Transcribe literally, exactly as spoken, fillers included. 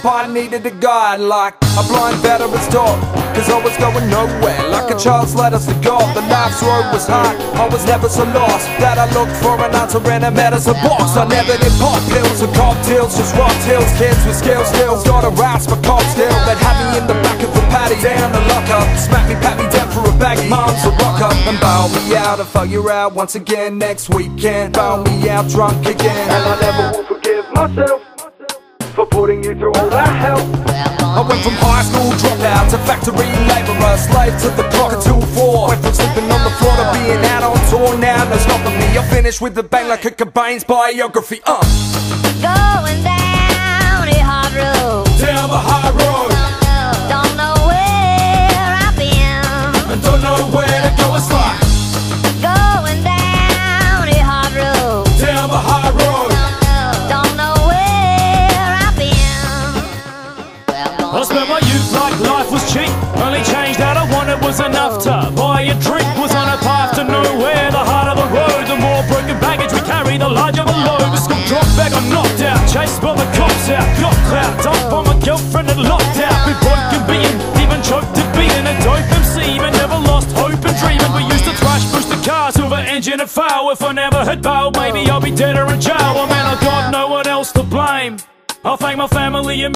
I needed a guide like a blind veteran's dog, cause I was going nowhere, like a child's letters to God. The life's road was hard, I was never so lost that I looked for an answer in a medicine box. I never did pop pills or cocktails, just rock tills. Kids with skills still got a rasp for cock still. They'd have me in the back of the paddy, down the locker, smack me, pat me down for a bag. Mom's a rocker, and bail me out and fuck you out once again next weekend. Bail me out drunk again, and I never will forgive myself for putting you through all that hell. I went from high school dropout to factory labourer, slave to the clock until four. Went from sleeping on the floor to being out on tour. Now no stopping me, I finished with the bang like a Cobain's biography. Uh. Going down a hard road, Down the high road, don't know where I've been, and don't know where to go. It's like going down a hard road, down the high road. don't know where I've been. I spent my youth like life was cheap. Only change that I wanted was enough to buy a drink. Was on a path to nowhere, the harder the road, the more broken baggage we carry, the larger the load. The school dropped back, I'm knocked out, chased by the cops out, got clout, dumped by my girlfriend and locked out. We broken beaten, even choked to beating a dope M C, but never lost hope and dreaming. We used to thrash, push the car, silver engine and foul. If I never had bailed, maybe I'll be dead or in jail. Well man, I got no one else to blame. I'll thank my family and